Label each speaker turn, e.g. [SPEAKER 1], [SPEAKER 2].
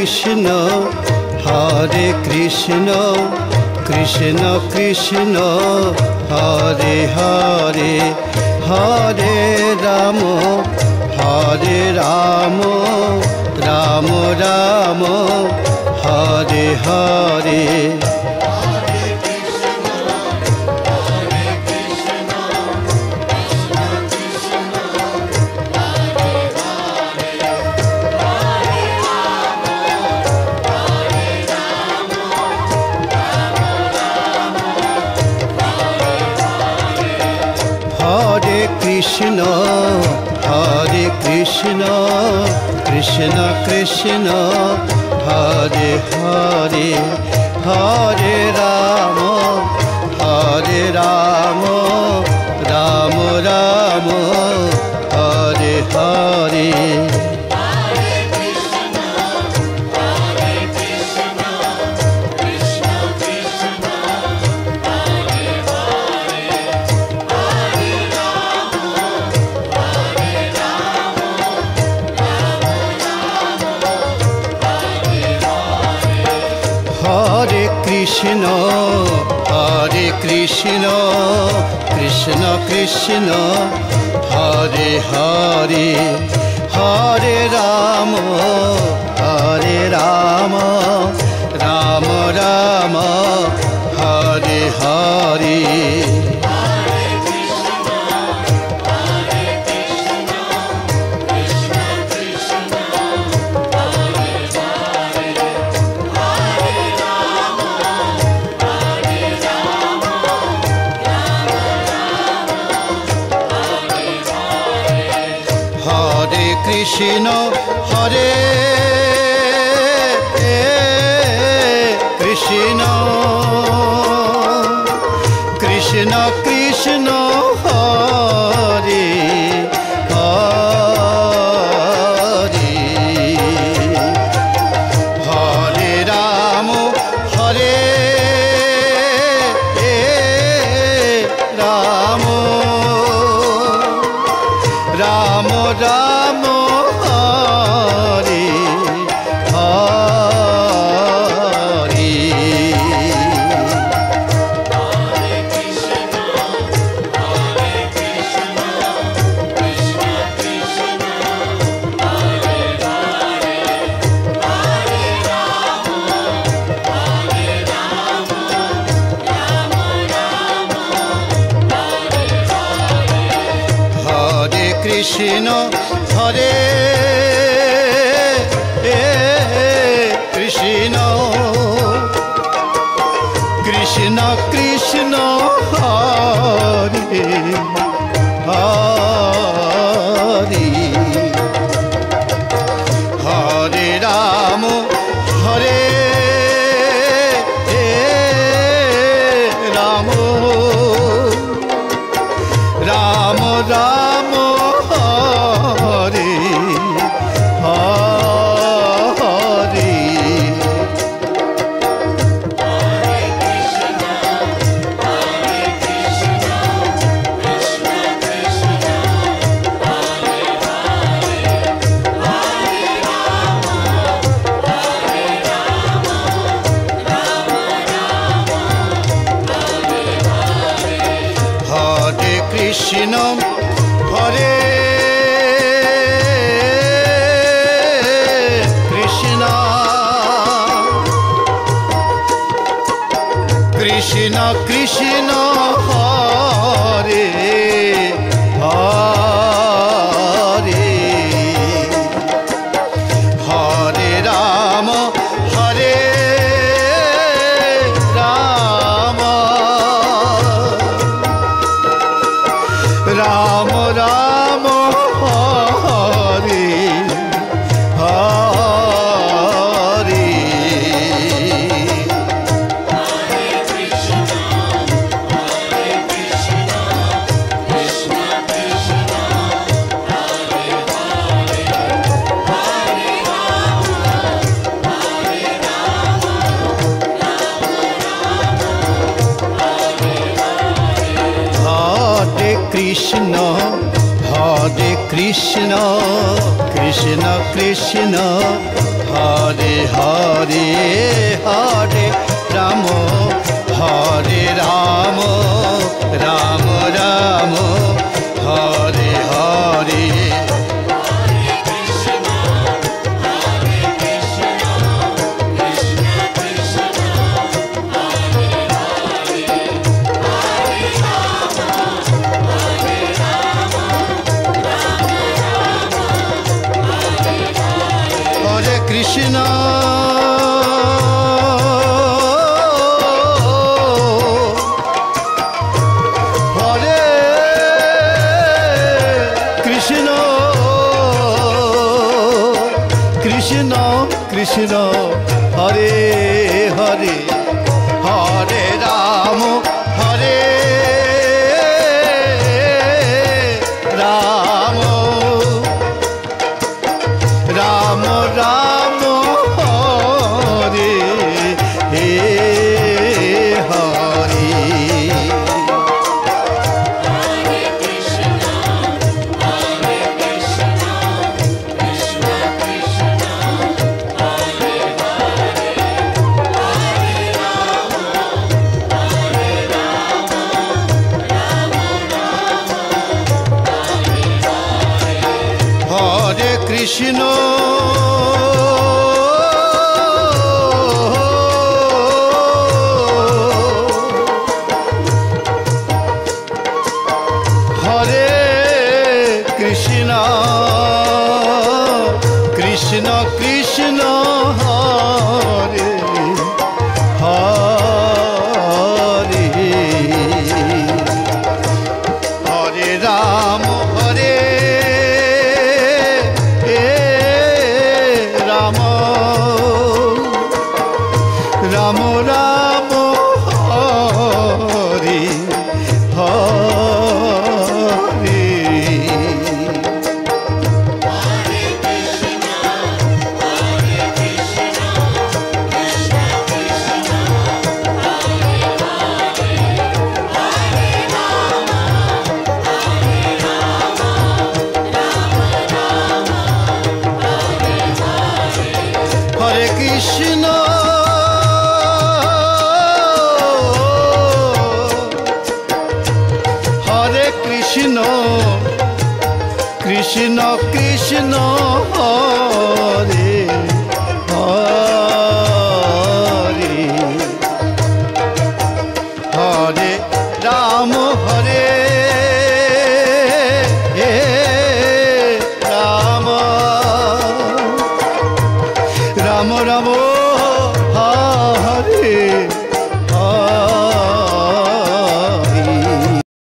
[SPEAKER 1] Krishna हरे Krishna Krishna Krishna Hare Hare Hare Ram Ram Ram Hare Hare Krishna हरे Krishna Krishna Krishna Hare Hare Hare Ram Ram Ram Hare Hare Krishna हरे Krishna Krishna Krishna Hare Hare Hare Ram Ram Ram Hare Hare Krishna हरे Krishna Krishna Krishna Hare Hare Hare Ram Ram Ram Ram Krishna हरे Krishna Krishna Krishna Hare Hare Hare Ram Ram Ram Ram Hare Hare Krishna हरे Krishna Krishna Krishna Hare Hare Hare Ram Ram Ram Hare Hare Krishna हरे Krishna Krishna Krishna Hare Hare Hare Ram হরে Ram Ram Ram Hare Hare Krishna হরে Krishna Krishna Krishna Hare Hare Hare Ram হরে Ram Ram Ram হরে হে Hare Hare Krishna হরে Krishna Krishna Krishna Hare Hare Hare Ram হরে Ram Ram Ram Hare Hare Hare Krishna হরে Krishna Krishna Krishna Hare Hare Hare Ram হরে Ram Ram Ram হরে